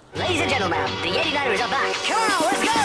Ladies and gentlemen, the 89ers are back. Come on, let's go!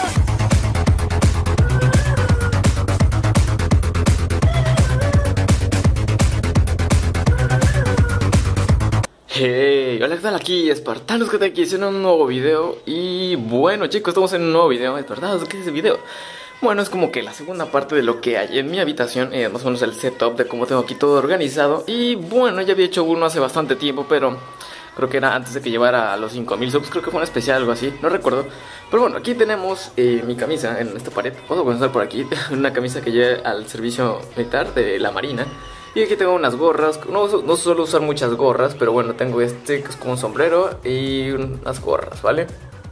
Hey, hola, ¿qué tal? Aquí Espartanos, que te aquí en un nuevo video. Y bueno, chicos, estamos en un nuevo video. Espartanos, ¿qué es ese video? Bueno, es como que la segunda parte de lo que hay en mi habitación, más o menos el setup de cómo tengo aquí todo organizado. Y bueno, ya había hecho uno hace bastante tiempo, pero creo que era antes de que llevara a los 5000 subs. Creo que fue un especial, algo así, no recuerdo. Pero bueno, aquí tenemos mi camisa en esta pared. Vamos a comenzar por aquí. Una camisa que lleve al servicio militar de la marina. Y aquí tengo unas gorras. No suelo usar muchas gorras, pero bueno, tengo este que es como un sombrero y unas gorras, ¿vale?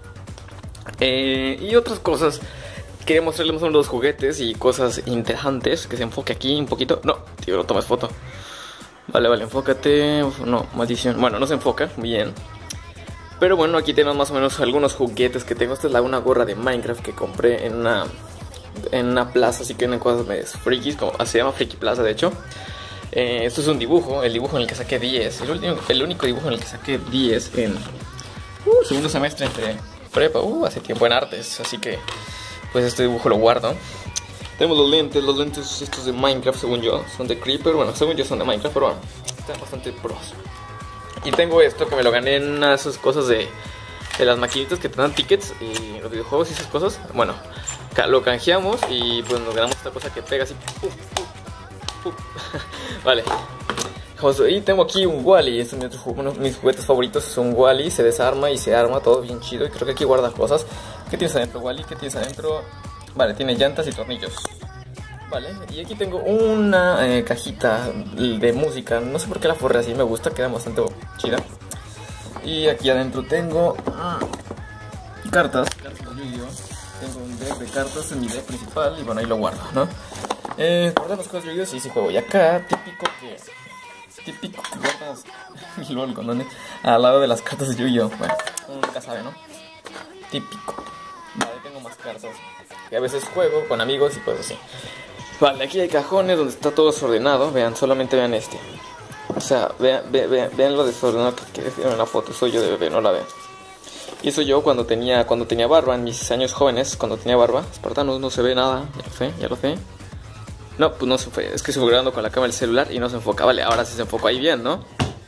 Y otras cosas. Quería mostrarles unos juguetes y cosas interesantes. Que se enfoque aquí un poquito. No, tío, no tomes foto. Vale, enfócate. No, maldición. Bueno, no se enfoca, bien. Pero bueno, aquí tenemos más o menos algunos juguetes que tengo. Esta es una gorra de Minecraft que compré en una plaza. Así que tienen cosas medio frikis, como se llama Friki Plaza, de hecho. Esto es un dibujo, el dibujo en el que saqué 10. El único dibujo en el que saqué 10 en segundo semestre de prepa, hace tiempo en artes. Así que pues este dibujo lo guardo. Tenemos los lentes estos de Minecraft, según yo, son de Creeper. Bueno, según yo son de Minecraft, pero bueno, están bastante pros. Y tengo esto que me lo gané en una de esas cosas de las maquinitas que te dan tickets y los videojuegos y esas cosas. Bueno, lo canjeamos y pues nos ganamos esta cosa que pega así. Vale. Y tengo aquí un Wally. Este es uno de mis juguetes favoritos. Es un Wally. Se desarma y se arma. Todo bien chido. Y creo que aquí guarda cosas. ¿Qué tienes adentro, Wally? ¿Qué tienes adentro? Vale, tiene llantas y tornillos. Vale. Y aquí tengo una cajita de música. No sé por qué la forré así. Me gusta. Queda bastante chida. Y aquí adentro tengo cartas de Yu-Gi-Oh. Tengo un deck de cartas en mi deck principal. Y bueno, ahí lo guardo, ¿no? Guardan las cosas de Yu-Gi-Oh, sí juego. Y acá, típico que guardas LOL, ¿dónde? Al lado de las cartas de Yu-Gi-Oh. Bueno, uno nunca sabe, ¿no? Típico. Vale, tengo más cartas que a veces juego con amigos y cosas así. Vale, aquí hay cajones donde está todo desordenado. Vean, solamente vean este. O sea, vean lo desordenado que en la foto. Soy yo de bebé, no la vean. Y eso yo cuando tenía barba, en mis años jóvenes, cuando tenía barba. Espartanos, no se ve nada, ya lo sé. No, pues no se fue, es que estoy grabando con la cámara del celular y no se enfoca. Vale, ahora sí se enfocó ahí bien, ¿no?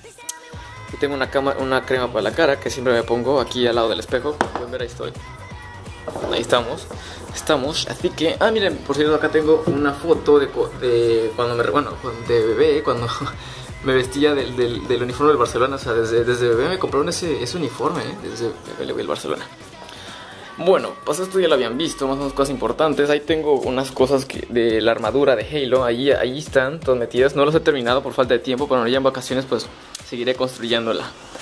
Y tengo una crema para la cara que siempre me pongo aquí al lado del espejo. Como pueden ver, ahí estoy. Ahí estamos, así que... miren, por cierto, acá tengo una foto de cuando de bebé, cuando me vestía del uniforme del Barcelona. O sea, desde bebé me compraron ese uniforme, desde bebé le voy al Barcelona. Bueno, pues esto ya lo habían visto, más o menos cosas importantes. Ahí tengo unas cosas de la armadura de Halo, ahí están todas metidas. No los he terminado por falta de tiempo, pero ya en vacaciones pues seguiré construyéndola.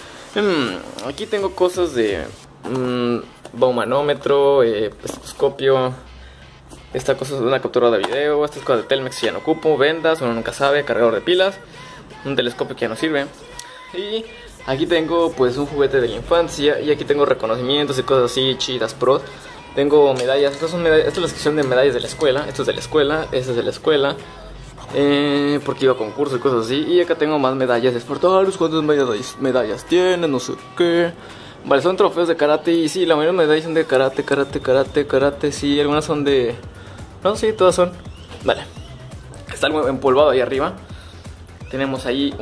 Aquí tengo cosas de baumanómetro, estetoscopio. Esta cosa es una captura de video. Esta es cosa de Telmex que ya no ocupo, vendas, uno nunca sabe, cargador de pilas, un telescopio que ya no sirve. Y aquí tengo pues un juguete de la infancia. Y aquí tengo reconocimientos y cosas así chidas pros. Tengo medallas. Esta es la sección de medallas de la escuela. Esto es de la escuela, este es de la escuela, porque iba a concursos y cosas así. Y acá tengo más medallas de Espartanos. ¿Cuántas medallas tienen? No sé qué. Vale, son trofeos de karate. Y sí, la mayoría de medallas son de karate. Sí, algunas son de... No, sí, todas son. Vale. Está algo empolvado ahí arriba. Tenemos ahí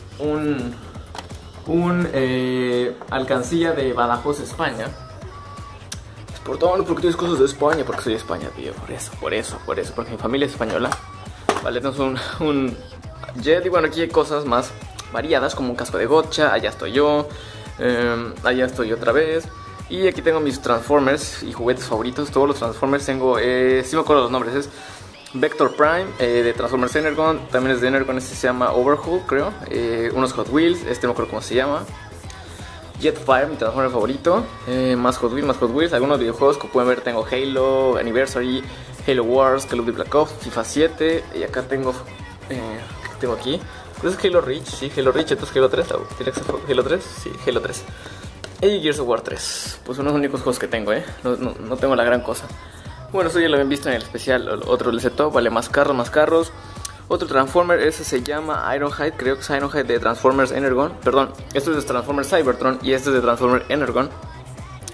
alcancía de Badajoz, España. Espartanos, porque tienes cosas de España. Porque soy de España, tío. Por eso. Porque mi familia es española. Vale, tenemos un jet. Y bueno, aquí hay cosas más variadas, como un casco de gotcha. Allá estoy yo. Allá estoy otra vez. Y aquí tengo mis Transformers y juguetes favoritos. Todos los Transformers tengo, sí me acuerdo los nombres. Es Vector Prime, de Transformers Energon. También es de Energon, este se llama Overhaul, creo. Unos Hot Wheels, este no me acuerdo cómo se llama. Jetfire, mi Transformer favorito. Más Hot Wheels. Algunos videojuegos que pueden ver, tengo Halo Anniversary, Halo Wars, Call of Duty Black Ops, FIFA 7. Y acá tengo, ¿qué tengo aquí? Pues es Halo Reach, sí, Halo Reach. Esto es Halo 3, ¿tiene que ser Halo 3? Sí, Halo 3. Y Gears of War 3. Pues son los únicos juegos que tengo, no tengo la gran cosa. Bueno, eso ya lo habían visto en el especial. Otro del setup, vale, más carros. Otro Transformer, ese se llama Ironhide, creo que es Ironhide de Transformers Energon. Perdón, esto es de Transformers Cybertron y este es de Transformers Energon.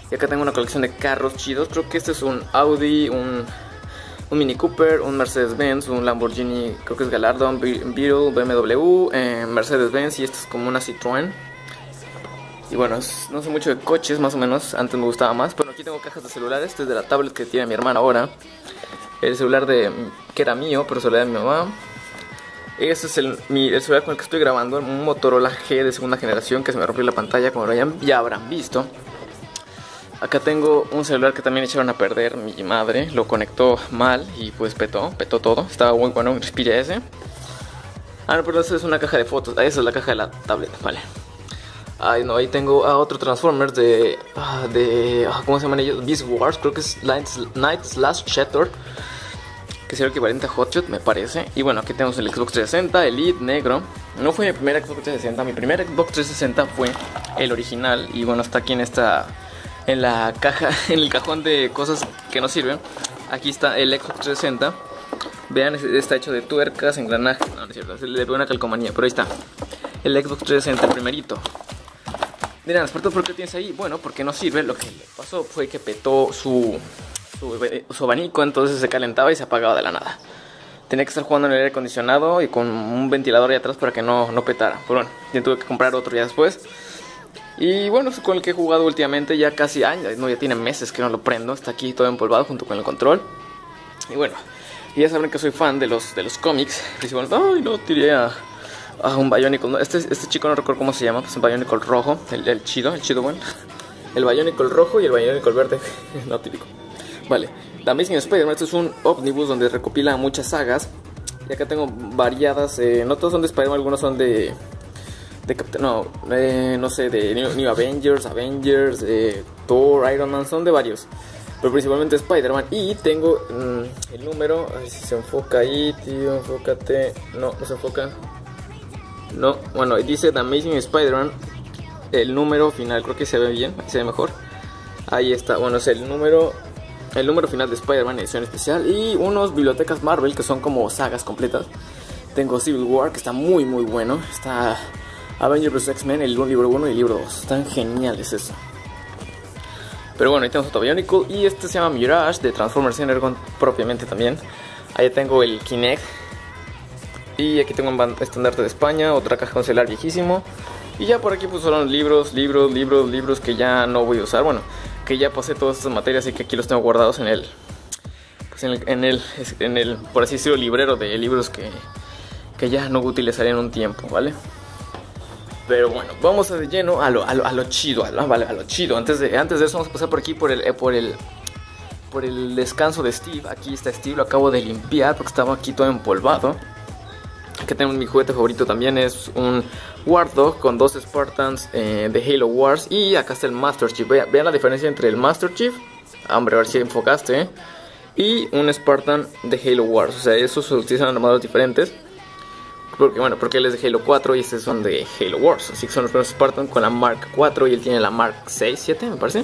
Y acá tengo una colección de carros chidos. Creo que este es un Audi, un Mini Cooper, un Mercedes-Benz, un Lamborghini, creo que es Gallardo, un Beetle, BMW, Mercedes-Benz, y esto es como una Citroën. Y bueno, no sé mucho de coches, más o menos, antes me gustaba más. Pero aquí tengo cajas de celulares, este es de la tablet que tiene mi hermana ahora. El celular que era mío, pero celular de mi mamá. Este es el celular con el que estoy grabando, un Motorola G de segunda generación, que se me rompió la pantalla, como ya habrán visto. Acá tengo un celular que también echaron a perder mi madre, lo conectó mal y pues petó todo. Estaba muy bueno, un Xperia S. Ah, no, pero eso es una caja de fotos, esa es la caja de la tablet, vale. Ay, no, ahí tengo otro Transformers ¿cómo se llaman ellos? Beast Wars, creo que es Night/Shattered, que sería el equivalente a Hotshot, me parece. Y bueno, aquí tenemos el Xbox 360, Elite, negro. No fue mi primer Xbox 360, mi primer Xbox 360 fue el original. Y bueno, está aquí en la caja, en el cajón de cosas que no sirven. Aquí está el Xbox 360. Vean, está hecho de tuercas, engranajes. No, no es cierto, le veo una calcomanía, pero ahí está el Xbox 360, el primerito. Dirán, ¿por qué tienes ahí? Bueno, porque no sirve. Lo que le pasó fue que petó su abanico, entonces se calentaba y se apagaba de la nada. Tenía que estar jugando en el aire acondicionado y con un ventilador ahí atrás para que no petara. Pero bueno, ya tuve que comprar otro ya después. Y bueno, es con el que he jugado últimamente ya casi años, no, ya tiene meses que no lo prendo. Está aquí todo empolvado junto con el control. Y bueno, y ya saben que soy fan de los cómics. Principalmente, ay, no, tiré a un Bionicle. Este chico no recuerdo cómo se llama, pues un Bionicle rojo, el chido bueno. El Bionicle rojo y el Bionicle verde, no típico. Vale, The Amazing Spider-Man, este es un ómnibus donde recopila muchas sagas. Y acá tengo variadas, no todos son de Spider-Man, algunos son de no sé, de New Avengers, Thor, Iron Man, son de varios. Pero principalmente Spider-Man. Y tengo el número, a ver si se enfoca ahí, tío, enfócate. No se enfoca. No, bueno, dice The Amazing Spider-Man, el número final, creo que se ve bien, se ve mejor. Ahí está, bueno, es el número final de Spider-Man, edición especial. Y unos bibliotecas Marvel, que son como sagas completas. Tengo Civil War, que está muy bueno. Está Avengers vs X-Men, el libro 1 y el libro 2, están geniales eso. Pero bueno, ahí tenemos otro Bionicle. Y este se llama Mirage, de Transformers Energon propiamente también. Ahí tengo el Kinect. Y aquí tengo un estandarte de España, otra caja con celular viejísimo. Y ya por aquí pues son libros que ya no voy a usar. Bueno, que ya pasé todas estas materias y que aquí los tengo guardados en el por así decirlo, librero de libros que ya no utilizaré en un tiempo, ¿vale? Pero bueno, vamos de lleno a lo chido, a lo chido. Antes de eso vamos a pasar por aquí por el descanso de Steve. Aquí está Steve, lo acabo de limpiar porque estaba aquí todo empolvado. Aquí tenemos mi juguete favorito también, es un Warthog con 2 Spartans de Halo Wars. Y acá está el Master Chief, vean la diferencia entre el Master Chief, hombre, a ver si enfocaste, y un Spartan de Halo Wars. O sea, esos se utilizan armaduras diferentes. Porque él es de Halo 4 y estos son de Halo Wars. Así que son los primeros Spartan con la Mark 4 y él tiene la Mark 6, 7 me parece.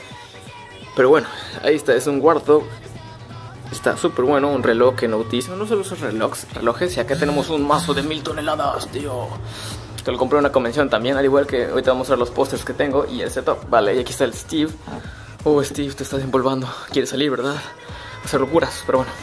Pero bueno, ahí está, es un Warthog. Está súper bueno, un reloj que no utilizo. No solo esos relojes. Y acá tenemos un mazo de 1000 toneladas, tío. Que lo compré en una convención también. Al igual que ahorita vamos a ver los pósters que tengo y el setup. Vale, y aquí está el Steve. Oh, Steve, te estás envolvando. Quieres salir, ¿verdad? Hacer locuras, pero bueno.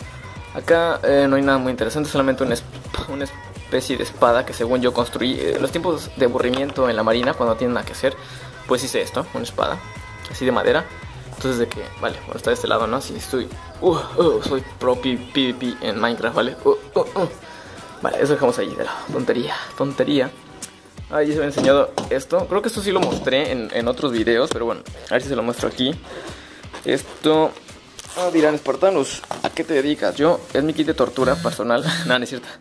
Acá no hay nada muy interesante. Solamente una especie de espada que según yo construí en los tiempos de aburrimiento en la marina, cuando no tienen nada que hacer. Pues hice esto, una espada así de madera. Entonces de que, vale, bueno, está de este lado, ¿no? Si estoy, soy pro PvP en Minecraft, ¿vale? Vale, eso dejamos ahí de lado, tontería. Ahí se me ha enseñado esto, creo que esto sí lo mostré en otros videos, pero bueno, a ver si se lo muestro aquí. Esto, dirán, espartanos, ¿a qué te dedicas? Yo, es mi kit de tortura personal, no es cierto.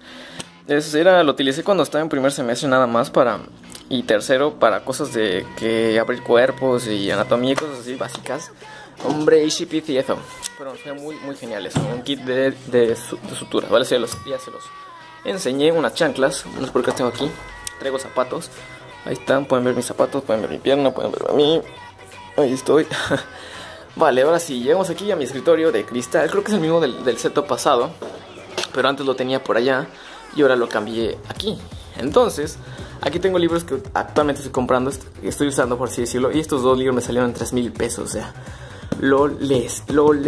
Lo utilicé cuando estaba en primer semestre nada más y tercero para cosas de que abrir cuerpos y anatomía y cosas así básicas. Hombre, HCP y eso. Pero fue muy genial eso. Un kit de sutura, ¿vale? Ya se los enseñé. Unas chanclas, unos por acá tengo aquí. Traigo zapatos. Ahí están, pueden ver mis zapatos, pueden ver mi pierna, pueden ver a mí. Ahí estoy. Vale, ahora sí, llegamos aquí a mi escritorio de cristal. Creo que es el mismo del setup pasado, pero antes lo tenía por allá y ahora lo cambié aquí. Entonces, Aquí tengo libros que actualmente estoy comprando, estoy usando por así decirlo. Y estos dos libros me salieron en 3,000 pesos, o sea, loles.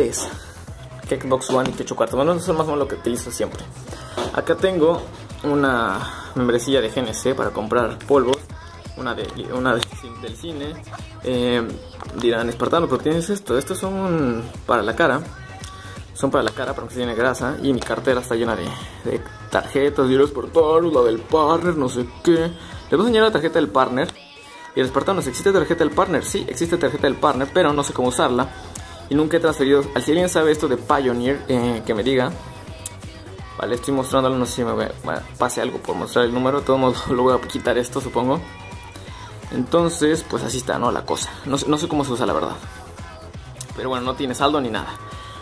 Que Xbox One y que 8 cuartos. Bueno, eso es más o menos lo que utilizo siempre. Acá tengo una membresía de GNC para comprar polvos. Una del cine. Dirán, espartano, ¿por qué tienes esto? Estos son para la cara. Son para la cara, pero que tiene grasa. Y mi cartera está llena de tarjetas. Y los espartanos, la del partner, no sé qué. Les voy a enseñar la tarjeta del partner. Y el espartano, ¿existe tarjeta del partner? Sí, existe tarjeta del partner, pero no sé cómo usarla. Y nunca he transferido. Si alguien sabe esto de Pioneer, que me diga. Vale, estoy mostrándolo, no sé si me pase algo por mostrar el número. De todos modos lo voy a quitar esto, supongo. Entonces, pues así está, ¿no? La cosa. No sé cómo se usa, la verdad. Pero bueno, no tiene saldo ni nada.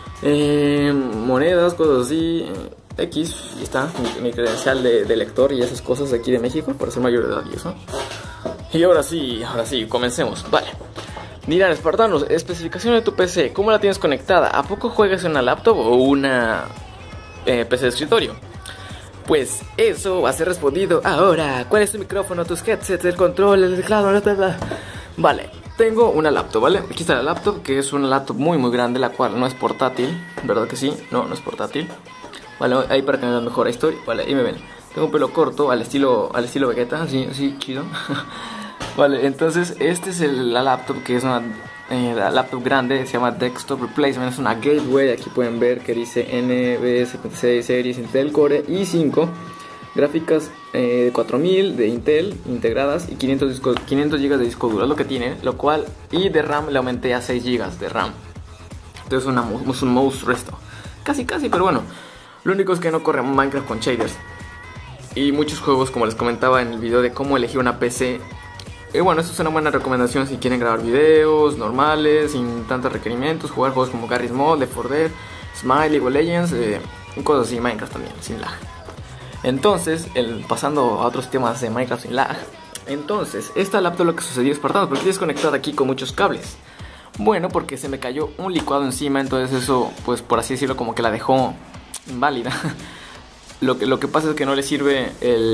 Monedas, cosas así. X, y está mi credencial de lector y esas cosas de aquí de México, para ser mayor de edad y eso. Y ahora sí, comencemos. Vale. Dirán, espartanos, especificación de tu PC, ¿cómo la tienes conectada? ¿A poco juegas en una laptop o una PC de escritorio? Pues eso va a ser respondido ahora. ¿Cuál es tu micrófono, tus headsets, el control, el teclado? Vale, tengo una laptop, ¿vale? Aquí está la laptop, que es una laptop muy grande, la cual no es portátil, ¿verdad que sí? No es portátil. Vale, ahí para que me vean mejor estoy. Vale, ahí me ven. Tengo un pelo corto, al estilo Vegeta, así chido. Vale, entonces esta es la laptop, que es una la laptop grande, se llama Desktop Replacement, es una gateway. Aquí pueden ver que dice NV76 Series Intel Core i5, gráficas 4000 de Intel integradas y 500 GB de disco duro, es lo que tiene, lo cual, y de RAM le aumenté a 6 GB de RAM. Entonces es un monstruo esto, casi, pero bueno, lo único es que no corre Minecraft con shaders y muchos juegos, como les comentaba en el video de cómo elegir una PC. Y bueno, esto es una buena recomendación si quieren grabar videos normales, sin tantos requerimientos, jugar juegos como Garry's Mod, Left 4 Dead, Smite, League of Legends, cosas así, Minecraft también, sin lag. Entonces, pasando a otros temas de Minecraft sin lag. Entonces, esta laptop, lo que sucedió, espartanos, ¿por qué tienes conectada aquí con muchos cables? Bueno, porque se me cayó un licuado encima, entonces eso, pues por así decirlo, como que la dejó inválida. Lo que pasa es que no le sirve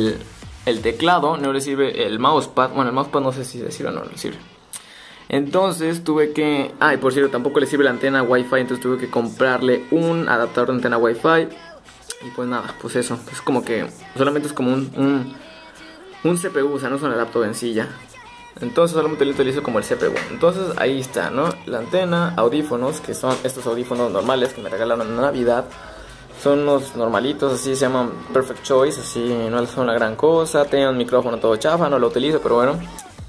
el teclado, no le sirve el mousepad. Bueno, el mousepad no sé si le sirve o no le sirve. Entonces tuve que... y por cierto, tampoco le sirve la antena Wi-Fi, entonces tuve que comprarle un adaptador de antena Wi-Fi. Y pues nada, pues eso, es como que solamente es como un CPU, o sea, no es una laptop en sí ya. Entonces solamente lo utilizo como el CPU. Entonces ahí está, ¿no? La antena, audífonos, que son estos audífonos normales que me regalaron en Navidad. Son unos normalitos, así se llaman Perfect Choice, así no son la gran cosa. Tengo un micrófono todo chafa, no lo utilizo, pero bueno,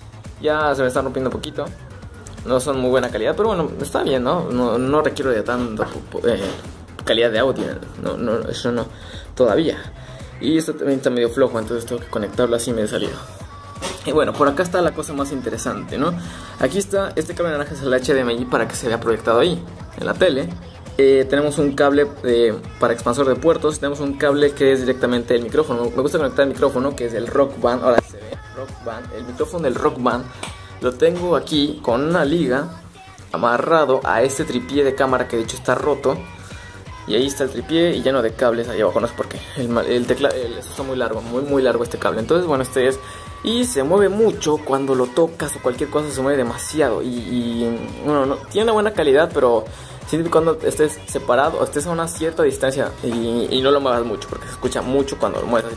ya se me están rompiendo un poquito. No son muy buena calidad, pero bueno, está bien, ¿no? No requiero de tanta calidad de audio, no, eso no, todavía. Y esto también está medio flojo, entonces tengo que conectarlo así medio salido. Y bueno, por acá está la cosa más interesante, ¿no? Aquí está, este cable naranja es el HDMI para que se vea proyectado ahí, en la tele. Tenemos un cable para expansor de puertos. Tenemos un cable que es directamente el micrófono. Me gusta conectar el micrófono, que es el Rock Band. Ahora se ve Rock Band. El micrófono del Rock Band lo tengo aquí con una liga amarrado a este tripié de cámara, que de hecho está roto. Y ahí está el tripié y lleno de cables ahí abajo. No sé por qué. El teclado está muy largo, muy largo este cable. Entonces bueno, este es... Y se mueve mucho cuando lo tocas o cualquier cosa, se mueve demasiado. Y bueno, no, tiene una buena calidad, pero siempre cuando estés separado o estés a una cierta distancia y no lo muevas mucho, porque se escucha mucho cuando lo mueves.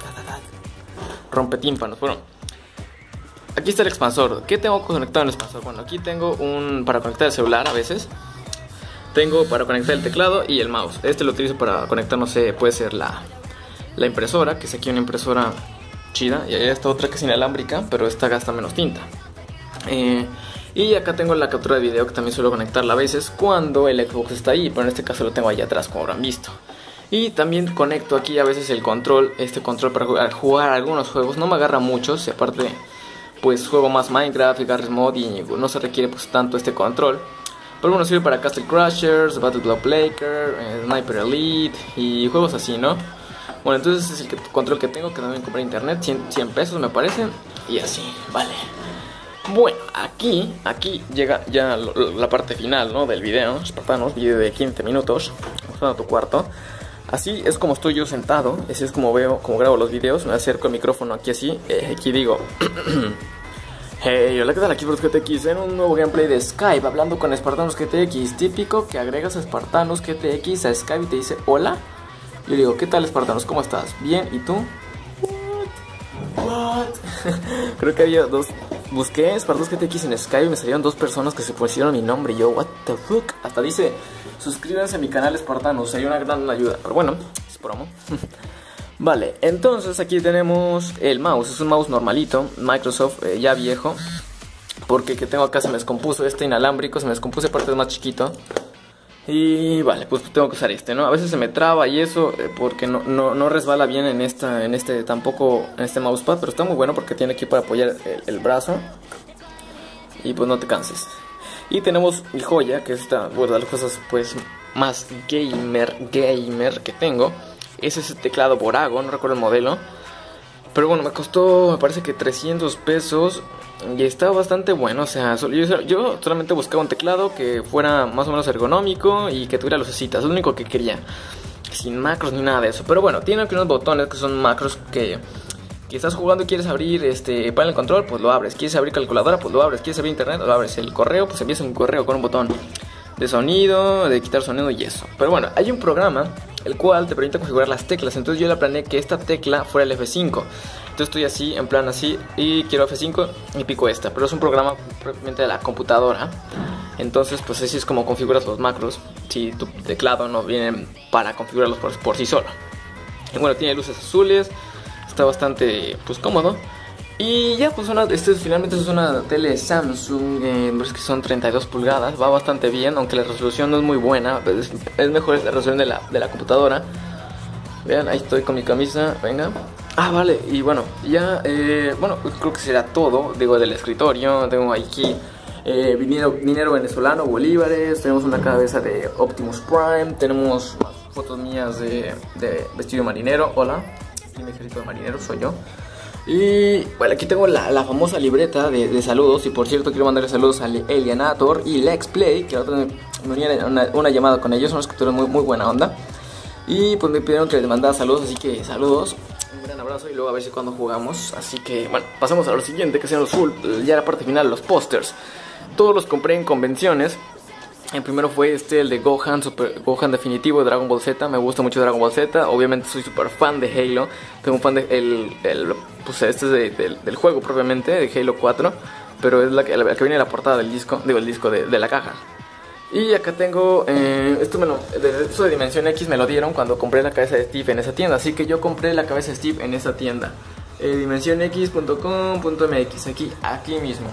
Rompe tímpanos. Bueno, aquí está el expansor. ¿Qué tengo conectado en el expansor? Bueno, aquí tengo para conectar el celular a veces. Tengo para conectar el teclado y el mouse. Este lo utilizo para conectar, no sé, puede ser la impresora, que es aquí una impresora chida. Y ahí está otra que es inalámbrica, pero esta gasta menos tinta. Y acá tengo la captura de video, que también suelo conectarla a veces cuando el Xbox está ahí, pero en este caso lo tengo allá atrás, como habrán visto. Y también conecto aquí a veces el control, este control para jugar algunos juegos. No me agarra muchos, y aparte pues juego más Minecraft y Garry's Mod y no se requiere pues tanto este control. Pero bueno, sirve para Castle Crashers, Battle Block Breaker, Sniper Elite y juegos así, ¿no? Bueno, entonces es el control que tengo, que también compré en internet, 100 pesos me parece. Y así, vale. Bueno, aquí llega ya la parte final, ¿no? Del video, espartanos, video de 15 minutos. Vamos a tu cuarto. Así es como estoy yo sentado, así es como veo, como grabo los videos. Me acerco el micrófono aquí así, aquí digo hey, hola, ¿qué tal? Aquí por GTX en un nuevo gameplay de Skype, hablando con Spartanus GTX. Típico que agregas a Spartanus GTX a Skype y te dice hola. Yo digo, ¿qué tal, Spartanus? ¿Cómo estás? ¿Bien? ¿Y tú? What? Creo que había dos. Busqué Spartanus GTX en Skype y me salieron dos personas que se pusieron mi nombre. Y yo, what the fuck. Hasta dice, suscríbanse a mi canal Spartanus, sería una gran ayuda. Pero bueno, es promo. Vale, entonces aquí tenemos el mouse. Es un mouse normalito, Microsoft, ya viejo. Porque que tengo acá se me descompuso este inalámbrico, se me descompuso aparte es más chiquito. Y vale, pues tengo que usar este, ¿no? A veces se me traba y eso porque no resbala bien en este mousepad. Pero está muy bueno porque tiene aquí para apoyar el brazo. Y pues no te canses. Y tenemos mi joya, que es esta, bueno, de las cosas pues más gamer que tengo. Es ese teclado Borago, no recuerdo el modelo. Pero bueno, me costó, me parece que 300 pesos. Y está bastante bueno, o sea, yo solamente buscaba un teclado que fuera más o menos ergonómico y que tuviera lucecitas, es lo único que quería. Sin macros ni nada de eso. Pero bueno, tiene aquí unos botones que son macros que estás jugando y quieres abrir panel de control, pues lo abres. Quieres abrir calculadora, pues lo abres. Quieres abrir internet, lo abres. El correo, pues envías un correo con un botón de sonido, de quitar sonido y eso. Pero bueno, hay un programa el cual te permite configurar las teclas. Entonces yo la planeé que esta tecla fuera el F5. Entonces estoy así, en plan así, y quiero F5 y pico esta. Pero es un programa propiamente de la computadora. Entonces pues así es como configuras los macros. Si tu teclado no viene para configurarlos por sí solo. Y bueno, tiene luces azules. Está bastante pues cómodo. Y ya pues finalmente es una tele Samsung, es que son 32 pulgadas, va bastante bien, aunque la resolución no es muy buena, es mejor la resolución de la computadora. Vean, ahí estoy con mi camisa, venga. Ah, vale, y bueno, ya, bueno, creo que será todo, digo, del escritorio. Tengo aquí dinero venezolano, bolívares, tenemos una cabeza de Optimus Prime, tenemos fotos mías de vestido marinero, hola, aquí mi ejército de marineros soy yo. Y bueno, aquí tengo la famosa libreta de saludos. Y por cierto, quiero mandarle saludos a Elianator y Lex Play, que me unieron una llamada con ellos. Son unos escritores muy buena onda. Y pues me pidieron que les mandara saludos, así que saludos, un gran abrazo y luego a ver si cuando jugamos. Así que bueno, pasamos a lo siguiente, que sean los ya la parte final, los pósters. Todos los compré en convenciones. El primero fue el de Gohan, Super Gohan definitivo de Dragon Ball Z. Me gusta mucho Dragon Ball Z. Obviamente soy súper fan de Halo. Tengo un fan de pues este es del juego propiamente, de Halo 4. Pero es la que viene en la portada del disco, digo el disco de la caja. Y acá tengo, esto de Dimensión X me lo dieron cuando compré la cabeza de Steve en esa tienda. Así que yo compré la cabeza de Steve en esa tienda, dimensionx.com.mx, aquí mismo.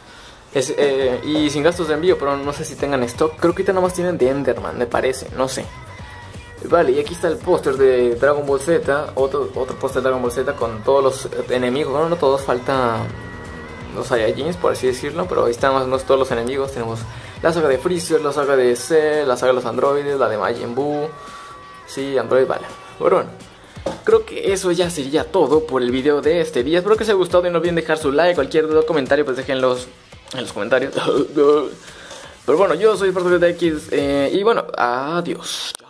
Y sin gastos de envío, pero no sé si tengan stock. Creo que ahorita nomás tienen de Enderman, me parece, no sé. Vale, y aquí está el póster de Dragon Ball Z. Otro póster de Dragon Ball Z con todos los enemigos. Bueno, no todos, faltan los Saiyajins, por así decirlo. Pero ahí están más o menos todos los enemigos. Tenemos la saga de Freezer, la saga de Cell, la saga de los androides, la de Majin Buu. Sí, Android, vale. Bueno, creo que eso ya sería todo por el video de este día. Espero que os haya gustado y no olviden dejar su like. Cualquier duda o comentario pues déjenlos en los comentarios. Pero bueno, yo soy Spartanus GTX y bueno, adiós.